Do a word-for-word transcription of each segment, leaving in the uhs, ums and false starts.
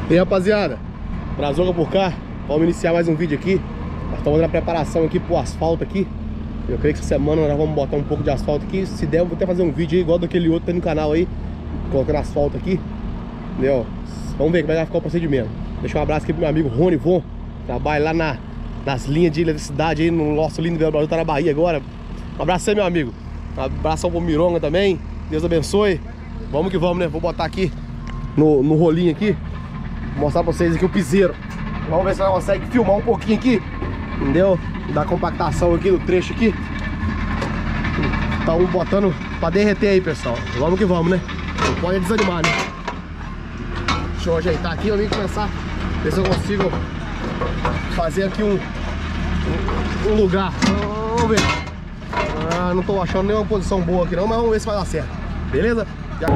E aí, rapaziada, Brazuca por cá, vamos iniciar mais um vídeo aqui. Nós estamos na preparação aqui pro asfalto aqui. Eu creio que essa semana nós vamos botar um pouco de asfalto aqui. Se der, eu vou até fazer um vídeo aí, igual daquele outro que tem no canal aí, colocando asfalto aqui. Entendeu? Vamos ver como é que vai ficar o procedimento. Deixa um abraço aqui pro meu amigo Rony Von, trabalha lá na, nas linhas de eletricidade aí no nosso lindo Belo Brasil, tá na Bahia agora. Um abraço aí, meu amigo. Um abraço pro Mironga também. Deus abençoe. Vamos que vamos, né? Vou botar aqui no, no rolinho aqui. Vou mostrar pra vocês aqui o piseiro. Vamos ver se nós conseguimos filmar um pouquinho aqui. Entendeu? Dar compactação aqui no trecho aqui. Estão botando pra derreter aí, pessoal. Vamos que vamos, né? Não pode desanimar, né? Deixa eu ajeitar aqui, eu vim começar. Ver se eu consigo fazer aqui um, um, um lugar. Vamos ver. Ah, não tô achando nenhuma posição boa aqui não, mas vamos ver se vai dar certo. Beleza? Já...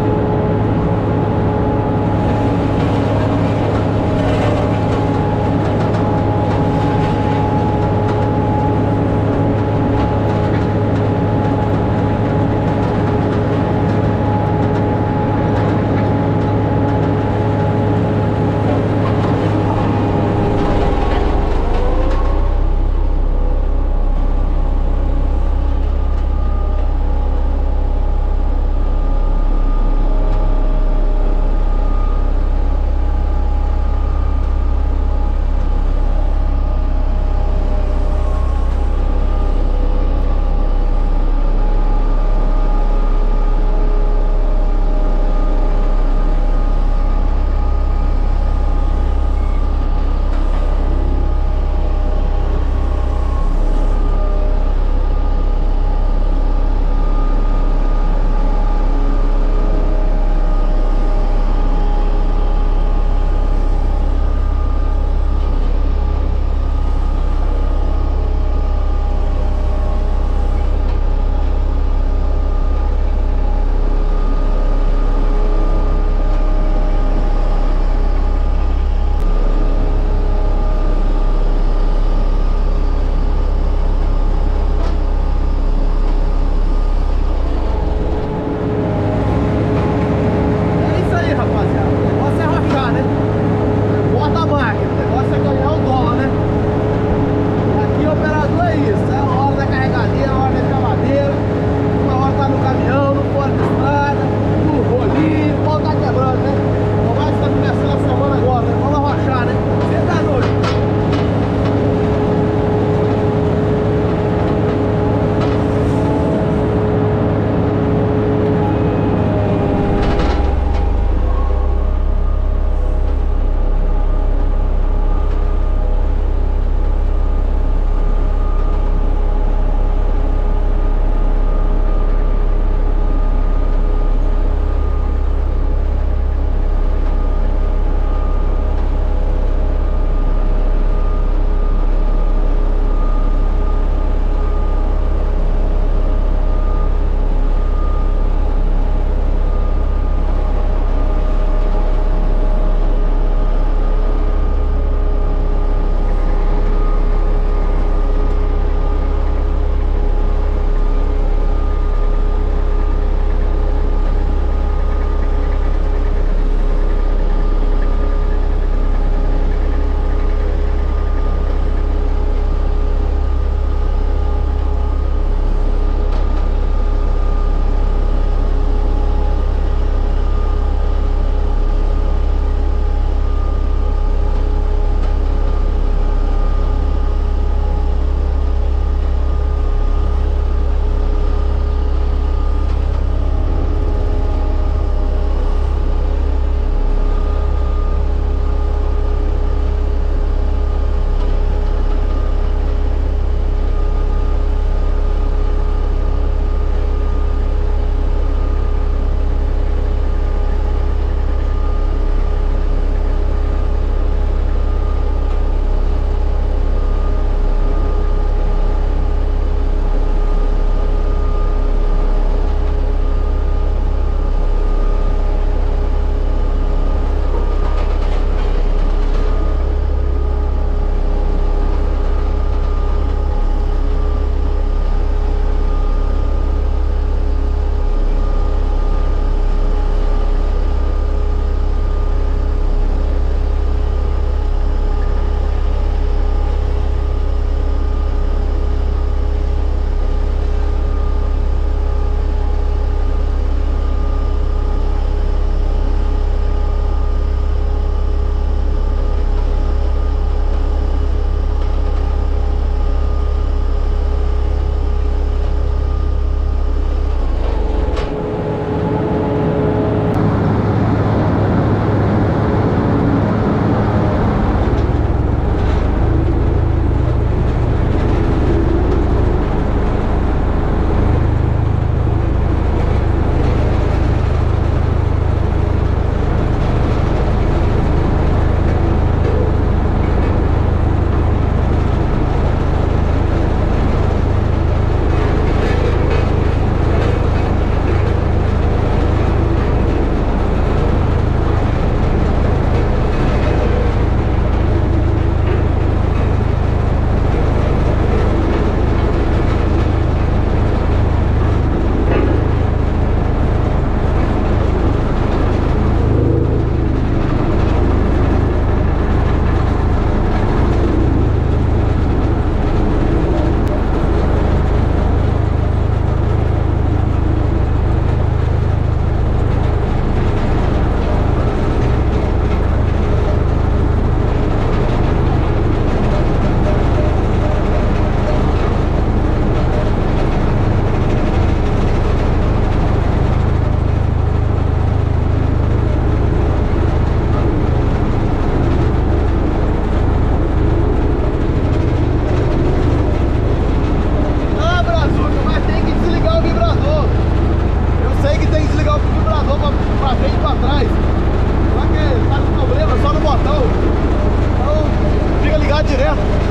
que tem que desligar o vibrador pra, pra frente e pra trás. Será que tá com problema só no botão? Então fica ligado direto.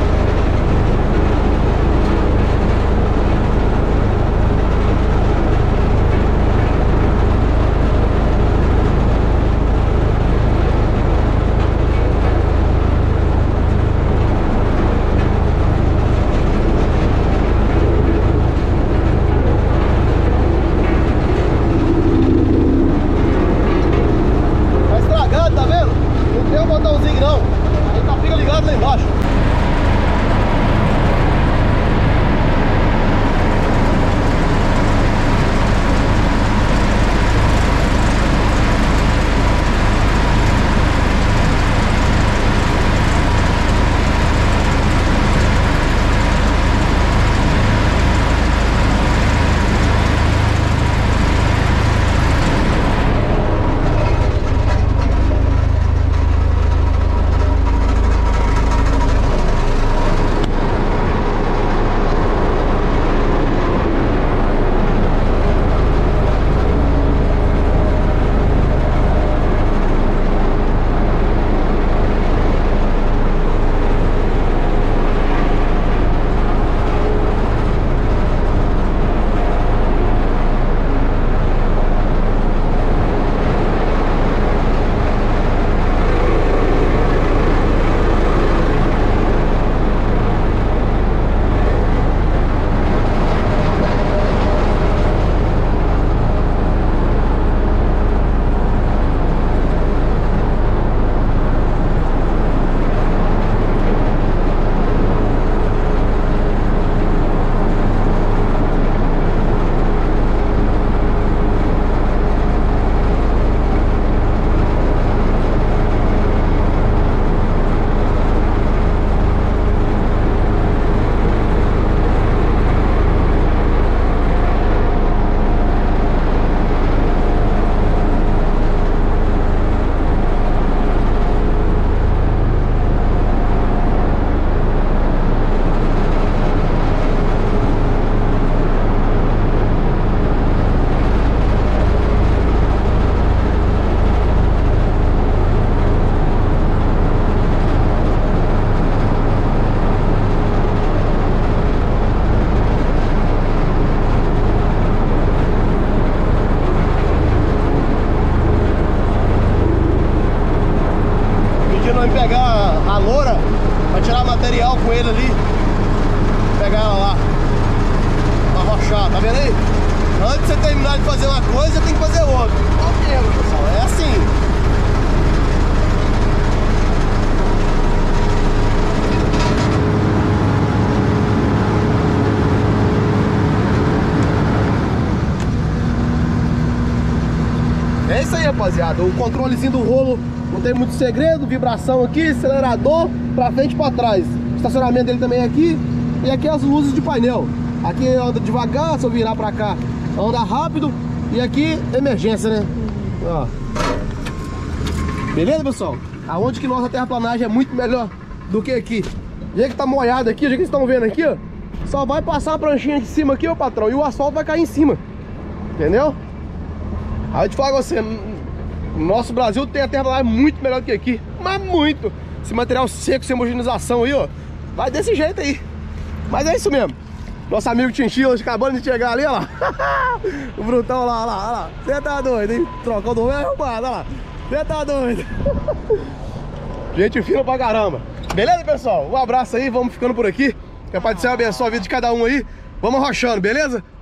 Com ele ali, pegar ela lá pra arrochar, tá vendo aí? Antes de você terminar de fazer uma coisa, você tem que fazer outra. Pessoal, é assim. É isso aí, rapaziada. O controlezinho do rolo não tem muito segredo, vibração aqui, acelerador pra frente e pra trás. O estacionamento dele também é aqui. E aqui as luzes de painel. Aqui anda devagar, se eu virar pra cá anda rápido. E aqui emergência, né? Ó. Beleza, pessoal? Aonde que nossa terraplanagem é muito melhor do que aqui. O jeito que tá molhado aqui, o jeito que vocês estão vendo aqui, ó, só vai passar uma pranchinha de cima aqui, ó, patrão, e o asfalto vai cair em cima. Entendeu? Aí eu te falo com você, no nosso Brasil tem a terraplanagem muito melhor do que aqui. Mas muito. Esse material seco, sem homogeneização aí, ó, vai desse jeito aí. Mas é isso mesmo. Nosso amigo Chinchilla acabando de chegar ali, ó lá. O Brutão lá, ó lá, ó lá. Você tá doido, hein? Trocou do meio, arrumado, ó lá. Você tá doido. Gente fina pra caramba. Beleza, pessoal? Um abraço aí, vamos ficando por aqui. Que a Pai do Céu abençoe a vida de cada um aí. Vamos arrochando, beleza?